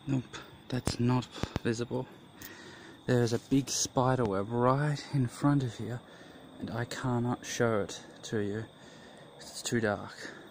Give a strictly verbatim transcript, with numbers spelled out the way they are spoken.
Nope, that's not visible. There is a big spider web right in front of you, and I cannot show it to you. It's too dark.